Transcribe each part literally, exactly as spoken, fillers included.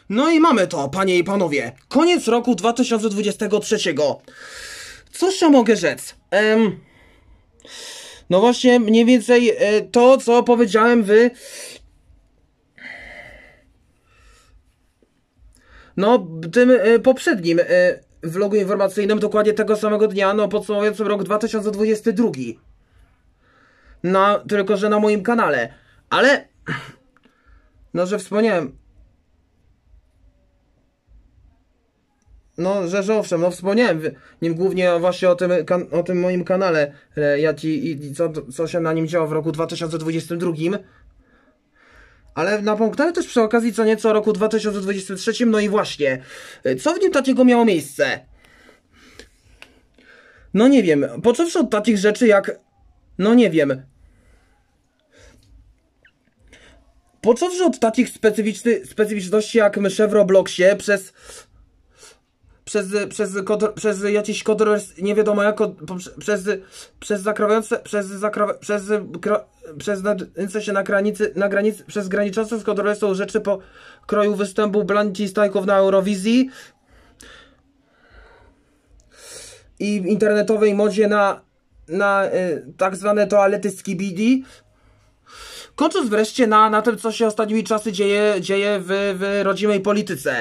No i mamy to, panie i panowie. Koniec roku dwa tysiące dwudziestego trzeciego. Cóż ja mogę rzec? Ehm, no właśnie mniej więcej e, to, co powiedziałem w... No, tym e, poprzednim e, vlogu informacyjnym, dokładnie tego samego dnia, no podsumowującym rok dwa tysiące dwudziesty drugi. No, tylko że na moim kanale. Ale... No, że wspomniałem... No, że, że owszem, no wspomniałem nim głównie właśnie o tym, o tym moim kanale, jak i, i co, co się na nim działo w roku dwa tysiące dwudziestym drugim. Ale napomknąłem też przy okazji co nieco o roku dwa tysiące dwudziestym trzecim, no i właśnie, co w nim takiego miało miejsce? No nie wiem, począwszy od takich rzeczy jak, no nie wiem, począwszy od takich specyficzny, specyficzności jak mysze w Robloxie, przez... Przez, przez, przez jakiś kodor, nie wiadomo jak, przez, przez zakrawające, przez, zakra, przez, przez znajdujące się na granicy, na granicy, przez graniczące z kodorestą rzeczy po kroju występu Blanci Stajków na Eurowizji i internetowej modzie na, na y, tak zwane toalety skibidi. Kończąc wreszcie na, na tym, co się ostatnimi czasy dzieje, dzieje w, w rodzimej polityce.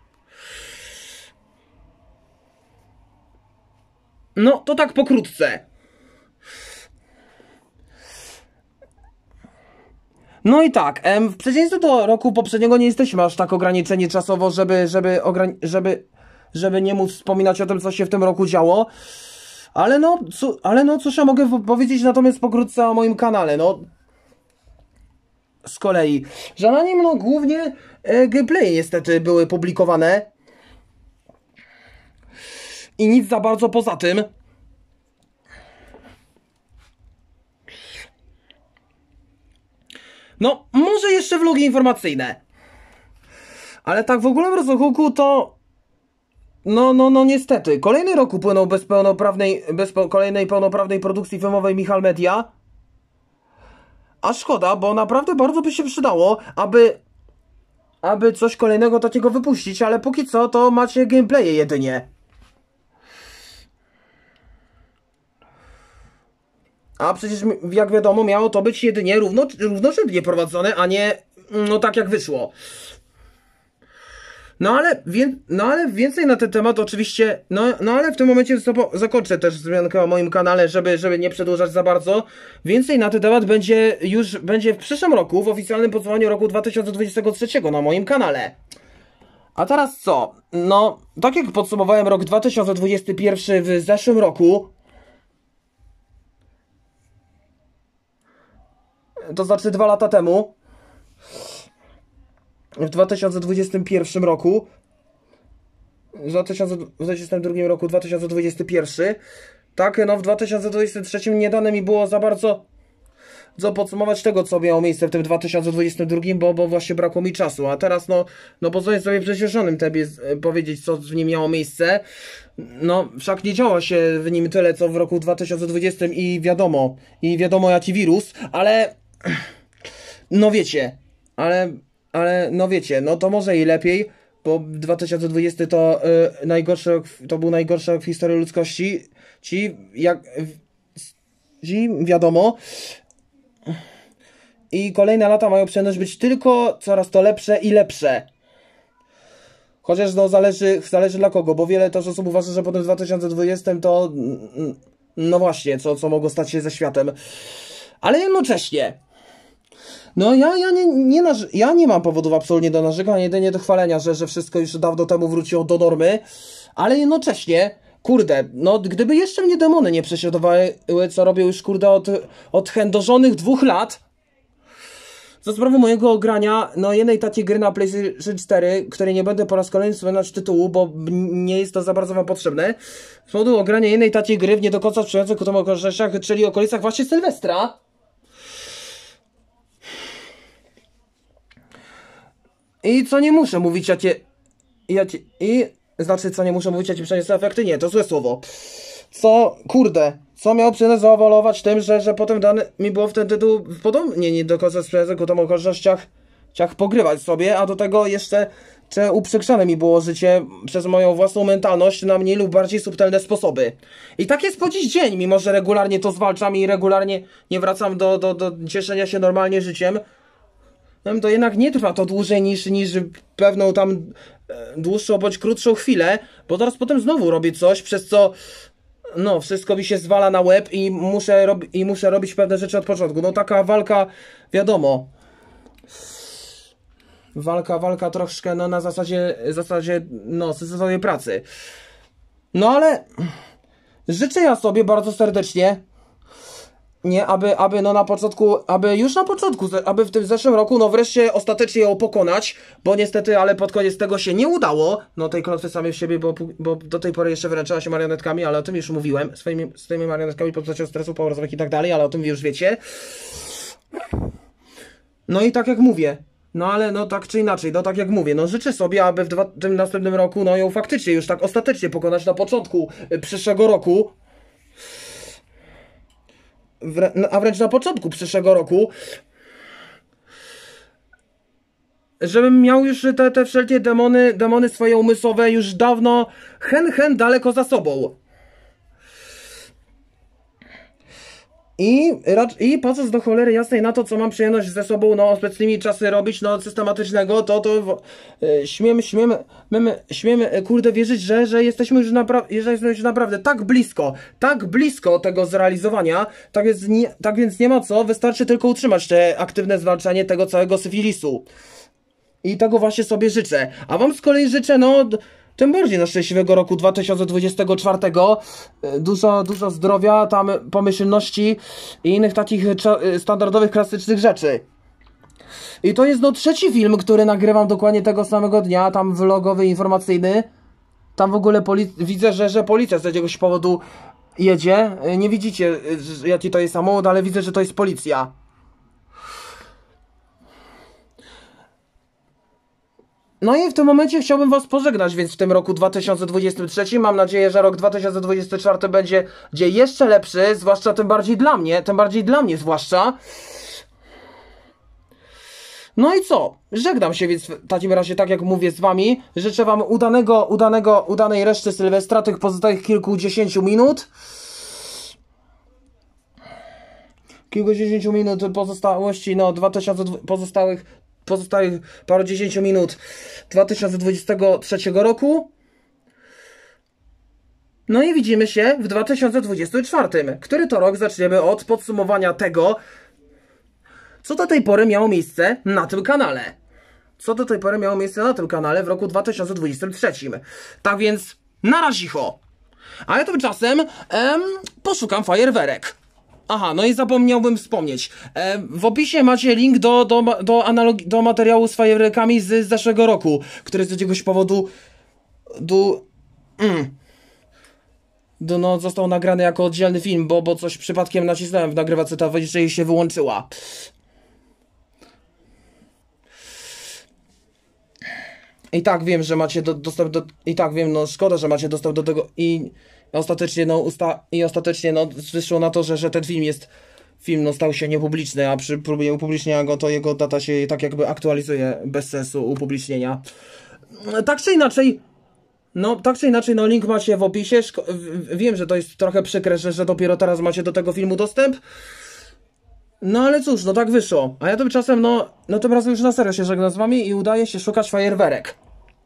No, to tak pokrótce. No i tak, em, w przeciwieństwie do roku poprzedniego nie jesteśmy aż tak ograniczeni czasowo, żeby, żeby, żeby, żeby nie móc wspominać o tym, co się w tym roku działo. Ale no, co, ale no, cóż ja mogę powiedzieć natomiast pokrótce o moim kanale, no. Z kolei, że na nim, no, głównie e, gameplaye niestety były publikowane. I nic za bardzo poza tym. No, może jeszcze vlogi informacyjne. Ale tak w ogólnym rozrachunku to... No, no, no niestety. Kolejny rok upłynął bez pełnoprawnej, bez pe kolejnej pełnoprawnej produkcji filmowej Michal Media. A szkoda, bo naprawdę bardzo by się przydało, aby... Aby coś kolejnego takiego wypuścić, ale póki co to macie gameplaye jedynie. A przecież, jak wiadomo, miało to być jedynie równo, równorzędnie prowadzone, a nie no tak jak wyszło. No ale, wie, no ale więcej na ten temat oczywiście, no, no ale w tym momencie zakończę też wzmiankę o moim kanale, żeby, żeby nie przedłużać za bardzo. Więcej na ten temat będzie już będzie w przyszłym roku, w oficjalnym podsumowaniu roku dwa tysiące dwudziestego trzeciego na moim kanale. A teraz co? No, tak jak podsumowałem rok dwa tysiące dwudziesty pierwszy w zeszłym roku, to znaczy dwa lata temu, w dwa tysiące dwudziestym pierwszym roku, w dwa tysiące dwudziestym drugim roku, dwa tysiące dwudziesty pierwszy, tak, no w dwa tysiące dwudziestym trzecim nie dane mi było za bardzo co podsumować tego, co miało miejsce w tym dwa tysiące dwudziestym drugim, bo, bo właśnie brakło mi czasu, a teraz no, no pozwolę sobie w przyspieszonym tempie powiedzieć, co w nim miało miejsce. No, wszak nie działo się w nim tyle, co w roku dwa tysiące dwudziestym i wiadomo, i wiadomo jaki wirus, ale no wiecie, ale, ale no wiecie, no to może i lepiej, bo dwa tysiące dwudziesty to yy, najgorszy, to był najgorszy rok w historii ludzkości, ci jak ci wiadomo. I kolejne lata mają przyjemność być tylko coraz to lepsze i lepsze. Chociaż no zależy, zależy dla kogo, bo wiele też osób uważa, że po tym dwa tysiące dwudziestym to no właśnie, co, co mogło stać się ze światem. Ale jednocześnie no ja, ja, nie, nie narzy- ja nie mam powodów absolutnie do narzekania, jedynie do chwalenia, że, że wszystko już dawno temu wróciło do normy. Ale jednocześnie, kurde, no gdyby jeszcze mnie demony nie prześladowały, co robię już kurde od, od chędożonych dwóch lat, za sprawą mojego ogrania, no jednej takiej gry na PlayStation cztery, której nie będę po raz kolejny wspominać tytułu, bo nie jest to za bardzo wam potrzebne, z powodu ogrania jednej takiej gry w nie do końca sprzyjających ku temu okolicznościach, czyli okolicach właśnie Sylwestra. I co nie muszę mówić, jakie... jakie i... Znaczy, co nie muszę mówić, jakie przyniosą efekty? Nie, to złe słowo. Co, kurde, co miało przyjemność zaowalować tym, że, że potem dane mi było w ten tytuł podobnie nie do końca sprzyjających ku temu okolicznościach ciach pogrywać sobie, a do tego jeszcze Czy uprzykrzane mi było życie przez moją własną mentalność na mniej lub bardziej subtelne sposoby. I tak jest po dziś dzień, mimo że regularnie to zwalczam i regularnie nie wracam do, do, do cieszenia się normalnie życiem. To jednak nie trwa to dłużej niż, niż pewną tam dłuższą bądź krótszą chwilę, bo teraz potem znowu robię coś, przez co no, wszystko mi się zwala na łeb i muszę, rob i muszę robić pewne rzeczy od początku. No taka walka, wiadomo, walka, walka troszkę no na zasadzie, zasadzie no, sezonowej pracy. No ale życzę ja sobie bardzo serdecznie, nie, aby, aby no na początku, aby już na początku, aby w tym zeszłym roku, no wreszcie ostatecznie ją pokonać, bo niestety, ale pod koniec tego się nie udało, no tej klątwy samej w siebie, bo, bo do tej pory jeszcze wyręczała się marionetkami, ale o tym już mówiłem, swoimi, swoimi marionetkami pod postacią stresu połowowych i tak dalej, ale o tym już wiecie. No i tak jak mówię, no ale no tak czy inaczej, no tak jak mówię, no życzę sobie, aby w dwa, tym następnym roku, no ją faktycznie już tak ostatecznie pokonać na początku przyszłego roku, a wręcz na początku przyszłego roku, żebym miał już te, te wszelkie demony, demony swoje umysłowe już dawno hen hen daleko za sobą. I, I patrząc do cholery jasnej na to, co mam przyjemność ze sobą no obecnymi czasy robić, no systematycznego, to to yy, śmiemy, śmiemy, my, śmiemy, kurde, wierzyć, że, że jesteśmy już naprawdę, że jesteśmy już naprawdę tak blisko, tak blisko tego zrealizowania, tak więc, nie, tak więc nie ma co, wystarczy tylko utrzymać te aktywne zwalczanie tego całego syfilisu. I tego właśnie sobie życzę. A wam z kolei życzę, no, tym bardziej na szczęśliwego roku dwa tysiące dwudziestego czwartego. Dużo, dużo zdrowia, tam pomyślności i innych takich standardowych, klasycznych rzeczy. I to jest no trzeci film, który nagrywam dokładnie tego samego dnia, tam vlogowy, informacyjny. Tam w ogóle widzę, że, że policja z jakiegoś powodu jedzie. Nie widzicie, jaki to jest samochód, ale widzę, że to jest policja. No i w tym momencie chciałbym was pożegnać, więc w tym roku dwa tysiące dwudziestym trzecim mam nadzieję, że rok dwa tysiące dwudziesty czwarty będzie, będzie jeszcze lepszy, zwłaszcza tym bardziej dla mnie, tym bardziej dla mnie zwłaszcza. No i co? Żegnam się więc w takim razie, tak jak mówię, z wami. Życzę wam udanego, udanego, udanej reszty Sylwestra, tych pozostałych kilkudziesięciu minut. Kilkudziesięciu minut pozostałości, no dwa tysiące pozostałych pozostałych parudziesięciu minut dwa tysiące dwudziestego trzeciego roku. No i widzimy się w dwa tysiące dwudziestym czwartym, który to rok zaczniemy od podsumowania tego, co do tej pory miało miejsce na tym kanale. Co do tej pory miało miejsce na tym kanale w roku dwa tysiące dwudziestym trzecim. Tak więc na razicho. A ja tymczasem em, poszukam fajerwerek. Aha, no i zapomniałbym wspomnieć. E, w opisie macie link do, do, do, analogi do materiału z fajerwerkami z zeszłego roku, który z jakiegoś powodu do, mm, do, no, został nagrany jako oddzielny film, bo, bo coś przypadkiem nacisnąłem w nagrywace tabliczce i się wyłączyła. I tak wiem, że macie do, dostęp do... I tak wiem, no szkoda, że macie dostęp do tego i ostatecznie, no, usta... I ostatecznie, no, wyszło na to, że, że ten film jest... Film, no, stał się niepubliczny, a przy próbie upublicznienia go, to jego data się tak jakby aktualizuje bez sensu upublicznienia. Tak czy inaczej... No, tak czy inaczej, no, link macie w opisie. Szko... Wiem, że to jest trochę przykre, że, że dopiero teraz macie do tego filmu dostęp. No ale cóż, no tak wyszło. A ja tymczasem, no, no tym razem już na serio się żegnam z wami i udaje się szukać fajerwerek.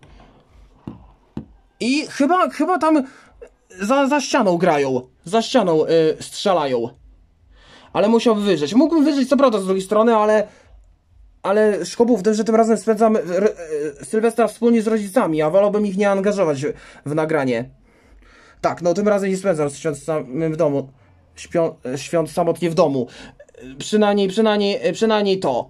I chyba, chyba tam za, za ścianą grają. Za ścianą yy, strzelają. Ale musiałbym wyżyć. Mógłbym wyżyć co prawda z drugiej strony, ale... Ale szkoda w tym, że tym razem spędzam yy, yy, Sylwestra wspólnie z rodzicami, a wolałbym ich nie angażować w, w nagranie. Tak, no tym razem nie spędzam świąt samym w domu. Śpią, świąt samotnie w domu. Przynajmniej, przynajmniej, przynajmniej to.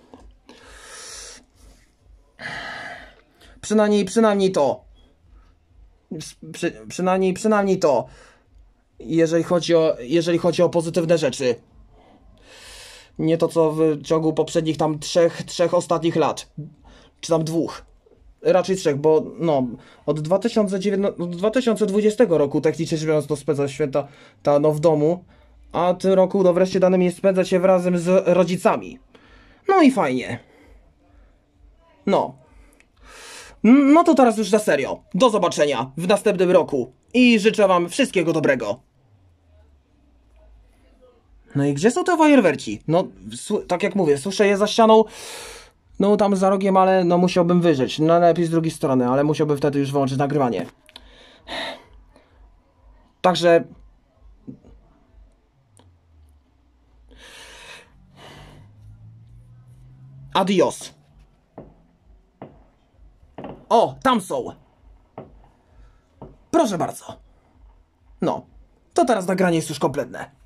Przynajmniej, przynajmniej to. Przy, przynajmniej, przynajmniej to. Jeżeli chodzi o, jeżeli chodzi o pozytywne rzeczy. Nie to, co w ciągu poprzednich tam trzech, trzech ostatnich lat. Czy tam dwóch. Raczej trzech, bo no, od dwa tysiące dziewiętnastego, od dwa tysiące dwudziestego roku technicznie rzecz biorąc to spędza święta ta, no, w domu. A tym roku, no, wreszcie dane mi jest spędzać się razem z rodzicami. No i fajnie. No. No to teraz już na serio. Do zobaczenia w następnym roku. I życzę wam wszystkiego dobrego. No i gdzie są te fajerwerki? No, tak jak mówię, słyszę je za ścianą. No tam za rogiem, ale no musiałbym wyżyć. No lepiej z drugiej strony, ale musiałbym wtedy już wyłączyć nagrywanie. Także... Adios. O, tam są. Proszę bardzo. No, to teraz nagranie jest już kompletne.